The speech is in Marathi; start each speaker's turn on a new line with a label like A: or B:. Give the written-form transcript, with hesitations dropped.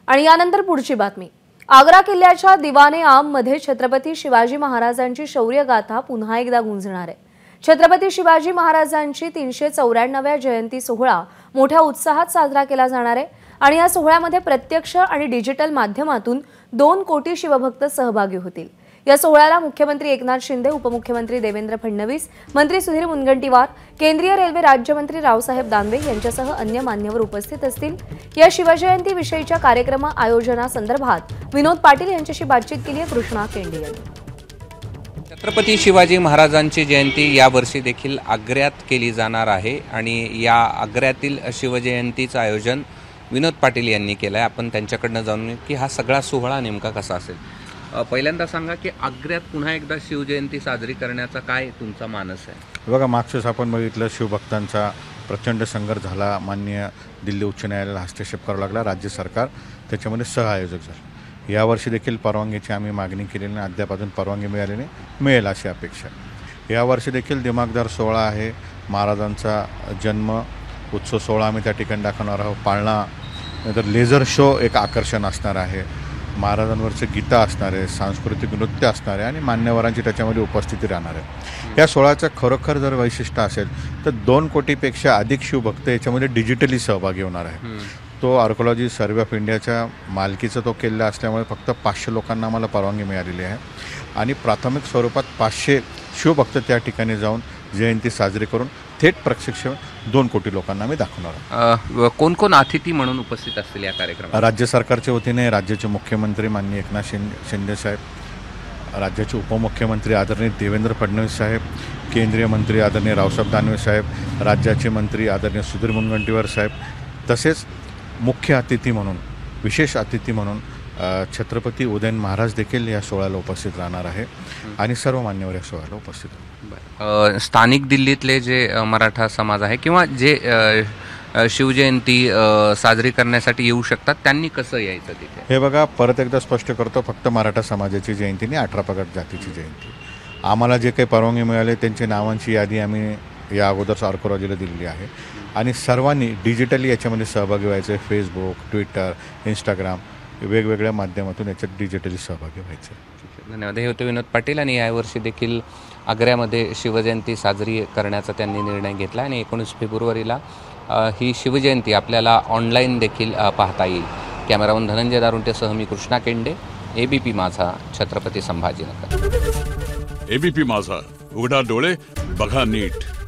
A: आणि यानंतर पुढची बातमी। आग्रा किल्ल्याच्या दिवाने आम मध्ये छत्रपती शिवाजी महाराजांची शौर्यगाथा पुन्हा एकदा गुंजणार आहे। छत्रपती शिवाजी महाराजांची 394व्या जयंती सोहळा मोठ्या उत्साहात साजरा केला जाणार आहे आणि या सोहळ्यामध्ये प्रत्यक्ष आणि डिजिटल माध्यमातून 2 कोटी शिवभक्त सहभागी होतील। या सोहळ्याला मुख्यमंत्री एकनाथ शिंदे, उपमुख्यमंत्री देवेंद्र फडणवीस, मंत्री सुधीर मुनगंटीवार, केंद्रीय रेल्वे राज्यमंत्री रावसाहेब दानवे यांच्यासह अन्य मान्यवर उपस्थित असतील। या शिवजयंती विषयीच्या कार्यक्रम आयोजनासंदर्भात विनोद पाटील यांच्याशी बातचीत केली आहे कृष्णा केंडे यांनी।
B: छत्रपती शिवाजी महाराजांची जयंती यावर्षी देखील आग्र्यात केली जाणार आहे आणि या आग्र्यातील शिवजयंतीचं आयोजन विनोद पाटील यांनी केलं आहे। आपण त्यांच्याकडनं जाणून घेऊ की हा सगळा सोहळा नेमका कसा असेल। पहिल्यांदा सांगा की आग्र्यात पुन्हा एकदा शिवजयंती साजरी करण्याचा काय तुमचा मानस आहे?
C: बघा, मागच्याच आपण बघितलं शिवभक्तांचा प्रचंड संघर्ष झाला। माननीय दिल्ली उच्च न्यायालयाला हस्तक्षेप करावा लागला, राज्य सरकार त्याच्यामध्ये सहआयोजक झालं। यावर्षी देखील परवानगीची आम्ही मागणी केलेली नाही, अद्याप अजून परवानगी मिळाली नाही, मिळेल अशी अपेक्षा। यावर्षी देखील दिमागदार सोहळा आहे। महाराजांचा जन्म उत्सव सोहळा आम्ही त्या ठिकाणी दाखवणार आहोत। पाळणा, नंतर लेझर शो एक आकर्षण असणार आहे, महाराजांवरचे गीता असणार आहे, सांस्कृतिक नृत्य असणार आहे आणि मान्यवरांची त्याच्यामध्ये उपस्थिती राहणार आहे। या सोहळ्याचं खरोखर जर वैशिष्ट्य असेल तर 2 कोटीपेक्षा अधिक शिवभक्त याच्यामध्ये डिजिटली सहभागी होणार आहे। तो आर्कोलॉजी सर्वे ऑफ इंडियाच्या मालकीचा तो किल्ला असल्यामुळे फक्त 500 लोकांना आम्हाला परवानगी मिळालेली आहे आणि प्राथमिक स्वरूपात 500 शिवभक्त त्या ठिकाणी जाऊन जयंती साजरी करून थेट प्रक्षेपण 2 कोटी लोकांना आम्ही दाखवणार आहोत।
B: कोण कोण अतिथी म्हणून उपस्थित असतील या कार्यक्रमात?
C: राज्य सरकारच्या वतीने राज्याचे मुख्यमंत्री माननीय एकनाथ शिंदे साहेब, राज्याचे उपमुख्यमंत्री आदरणीय देवेंद्र फडणवीस साहेब, केंद्रीय मंत्री आदरणीय रावसाहेब दानवे साहेब, राज्याचे मंत्री आदरणीय सुधीर मुनगंटीवार साहेब, तसेच मुख्य अतिथी म्हणून, विशेष अतिथी म्हणून छत्रपती उदयन महाराज देखील या सोहळ्याला उपस्थित राहणार आहे आणि सर्व मान्यवर या सोहळ्याला उपस्थित आहेत।
B: स्थानिक दिल्लीतले जे मराठा समाज आहे किंवा जे शिवजयंती साजरी करण्यासाठी येऊ शकतात त्यांनी कसं यायचं तिथे?
C: हे बघा, परत एकदा स्पष्ट करतो, फक्त मराठा समाजाची जयंती नाही, 18 पगड जातीची जयंती। आम्हाला जे काही परवानगी मिळाले त्यांच्या नावांची यादी आम्ही या अगोदर आर्कोलॉजीला दिलेली आहे आणि सर्वांनी डिजिटली याच्यामध्ये सहभागी व्हायचं आहे। फेसबुक, ट्विटर, इंस्टाग्राम वेगवेगळ्या माध्यमातून याच्यात डिजिटली सहभागी व्हायचं।
B: धन्यवाद। हे होते विनोद पाटील आणि यावर्षी देखील आग्र्यामध्ये शिवजयंती साजरी करण्याचा त्यांनी निर्णय घेतला आणि 19 फेब्रुवारीला ही शिवजयंती आपल्याला ऑनलाईन देखील पाहता येईल। कॅमेरामन धनंजय दारुंटेसह मी कृष्णा केंडे, एबीपी माझा, छत्रपती संभाजीनगर।
D: एबीपी माझा, उघडा डोळे बघा नीट।